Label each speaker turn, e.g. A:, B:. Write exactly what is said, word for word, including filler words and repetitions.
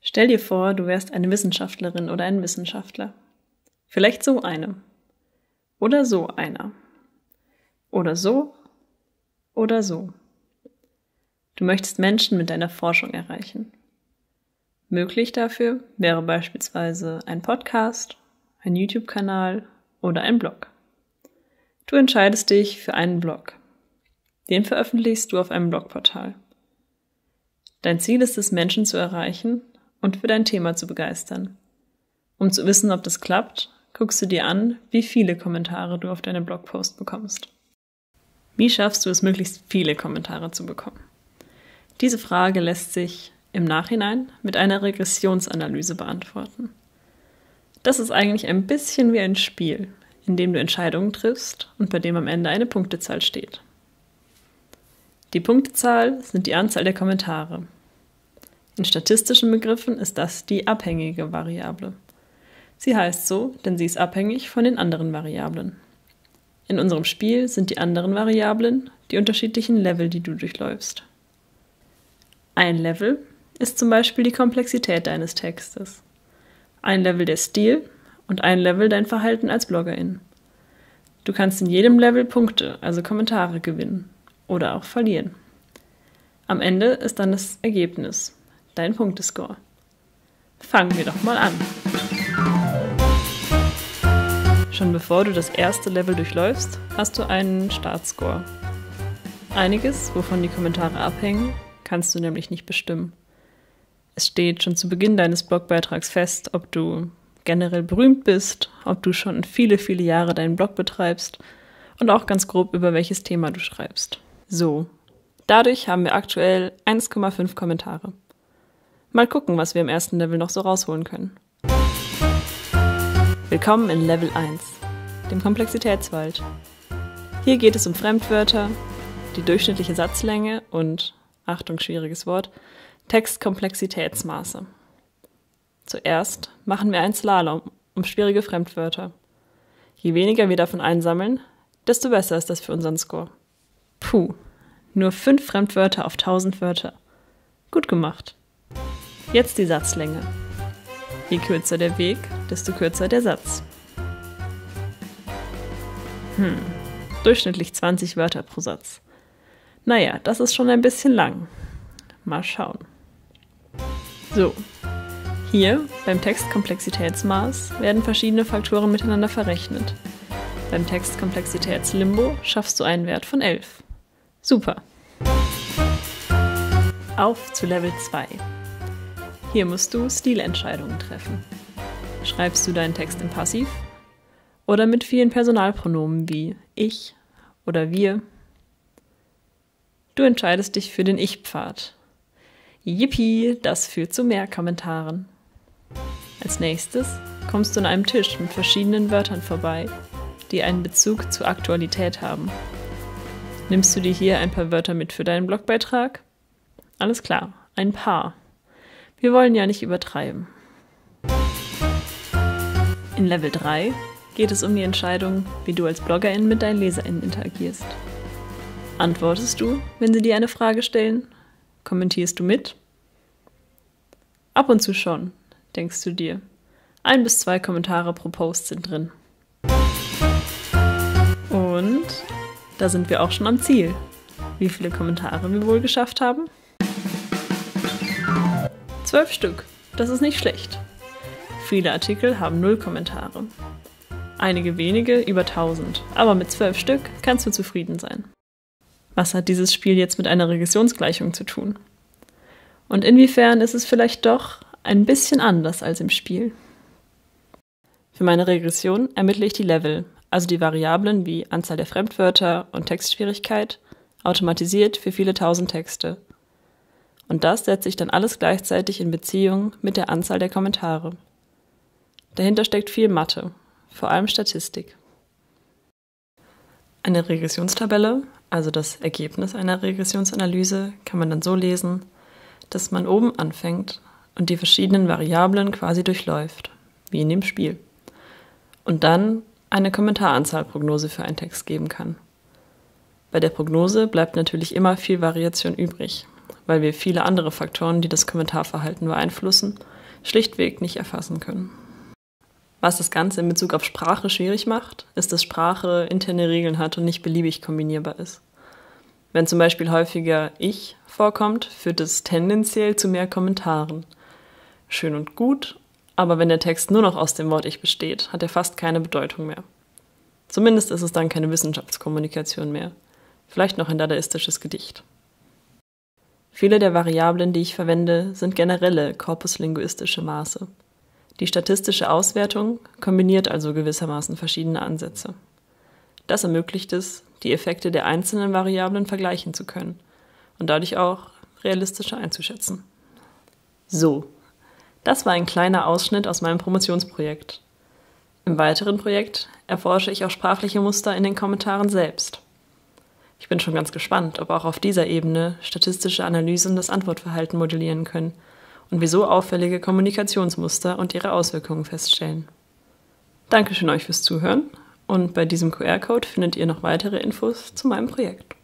A: Stell dir vor, du wärst eine Wissenschaftlerin oder ein Wissenschaftler. Vielleicht so eine. Oder so einer. Oder so. Oder so. Du möchtest Menschen mit deiner Forschung erreichen. Möglich dafür wäre beispielsweise ein Podcast, ein YouTube-Kanal oder ein Blog. Du entscheidest dich für einen Blog. Den veröffentlichst du auf einem Blogportal. Dein Ziel ist es, Menschen zu erreichen und für dein Thema zu begeistern. Um zu wissen, ob das klappt, guckst du dir an, wie viele Kommentare du auf deinem Blogpost bekommst. Wie schaffst du es, möglichst viele Kommentare zu bekommen? Diese Frage lässt sich im Nachhinein mit einer Regressionsanalyse beantworten. Das ist eigentlich ein bisschen wie ein Spiel, in dem du Entscheidungen triffst und bei dem am Ende eine Punktezahl steht. Die Punktezahl sind die Anzahl der Kommentare. In statistischen Begriffen ist das die abhängige Variable. Sie heißt so, denn sie ist abhängig von den anderen Variablen. In unserem Spiel sind die anderen Variablen die unterschiedlichen Level, die du durchläufst. Ein Level ist zum Beispiel die Komplexität deines Textes, ein Level der Stil und ein Level dein Verhalten als Bloggerin. Du kannst in jedem Level Punkte, also Kommentare, gewinnen oder auch verlieren. Am Ende ist dann das Ergebnis, dein Punktescore. Fangen wir doch mal an. Schon bevor du das erste Level durchläufst, hast du einen Startscore. Einiges, wovon die Kommentare abhängen, kannst du nämlich nicht bestimmen. Es steht schon zu Beginn deines Blogbeitrags fest, ob du generell berühmt bist, ob du schon viele, viele Jahre deinen Blog betreibst und auch ganz grob, über welches Thema du schreibst. So, dadurch haben wir aktuell eins Komma fünf Kommentare. Mal gucken, was wir im ersten Level noch so rausholen können. Willkommen in Level eins, dem Komplexitätswald. Hier geht es um Fremdwörter, die durchschnittliche Satzlänge und, Achtung, schwieriges Wort, Textkomplexitätsmaße. Zuerst machen wir einen Slalom um schwierige Fremdwörter. Je weniger wir davon einsammeln, desto besser ist das für unseren Score. Puh, nur fünf Fremdwörter auf tausend Wörter. Gut gemacht. Jetzt die Satzlänge. Je kürzer der Weg, desto kürzer der Satz. Hm, durchschnittlich zwanzig Wörter pro Satz. Naja, das ist schon ein bisschen lang. Mal schauen. So, hier beim Textkomplexitätsmaß werden verschiedene Faktoren miteinander verrechnet. Beim Textkomplexitätslimbo schaffst du einen Wert von elf. Super. Auf zu Level zwei. Hier musst du Stilentscheidungen treffen. Schreibst du deinen Text im Passiv oder mit vielen Personalpronomen wie ich oder wir? Du entscheidest dich für den Ich-Pfad. Yippie, das führt zu mehr Kommentaren. Als nächstes kommst du an einem Tisch mit verschiedenen Wörtern vorbei, die einen Bezug zur Aktualität haben. Nimmst du dir hier ein paar Wörter mit für deinen Blogbeitrag? Alles klar, ein paar. Wir wollen ja nicht übertreiben. In Level drei geht es um die Entscheidung, wie du als Bloggerin mit deinen LeserInnen interagierst. Antwortest du, wenn sie dir eine Frage stellen? Kommentierst du mit? Ab und zu schon, denkst du dir. Ein bis zwei Kommentare pro Post sind drin. Und da sind wir auch schon am Ziel. Wie viele Kommentare wir wohl geschafft haben? Zwölf Stück, das ist nicht schlecht. Viele Artikel haben null Kommentare. Einige wenige über tausend, aber mit zwölf Stück kannst du zufrieden sein. Was hat dieses Spiel jetzt mit einer Regressionsgleichung zu tun? Und inwiefern ist es vielleicht doch ein bisschen anders als im Spiel? Für meine Regression ermittle ich die Level, also die Variablen wie Anzahl der Fremdwörter und Textschwierigkeit, automatisiert für viele tausend Texte. Und das setze ich dann alles gleichzeitig in Beziehung mit der Anzahl der Kommentare. Dahinter steckt viel Mathe, vor allem Statistik. Eine Regressionstabelle, also das Ergebnis einer Regressionsanalyse, kann man dann so lesen, dass man oben anfängt und die verschiedenen Variablen quasi durchläuft, wie in dem Spiel. Und dann eine Kommentaranzahlprognose für einen Text geben kann. Bei der Prognose bleibt natürlich immer viel Variation übrig, weil wir viele andere Faktoren, die das Kommentarverhalten beeinflussen, schlichtweg nicht erfassen können. Was das Ganze in Bezug auf Sprache schwierig macht, ist, dass Sprache interne Regeln hat und nicht beliebig kombinierbar ist. Wenn zum Beispiel häufiger Ich vorkommt, führt es tendenziell zu mehr Kommentaren. Schön und gut, aber wenn der Text nur noch aus dem Wort Ich besteht, hat er fast keine Bedeutung mehr. Zumindest ist es dann keine Wissenschaftskommunikation mehr. Vielleicht noch ein dadaistisches Gedicht. Viele der Variablen, die ich verwende, sind generelle korpuslinguistische Maße. Die statistische Auswertung kombiniert also gewissermaßen verschiedene Ansätze. Das ermöglicht es, die Effekte der einzelnen Variablen vergleichen zu können und dadurch auch realistischer einzuschätzen. So, das war ein kleiner Ausschnitt aus meinem Promotionsprojekt. Im weiteren Projekt erforsche ich auch sprachliche Muster in den Kommentaren selbst. Ich bin schon ganz gespannt, ob auch auf dieser Ebene statistische Analysen das Antwortverhalten modellieren können und wir so auffällige Kommunikationsmuster und ihre Auswirkungen feststellen. Dankeschön euch fürs Zuhören und bei diesem Q R-Code findet ihr noch weitere Infos zu meinem Projekt.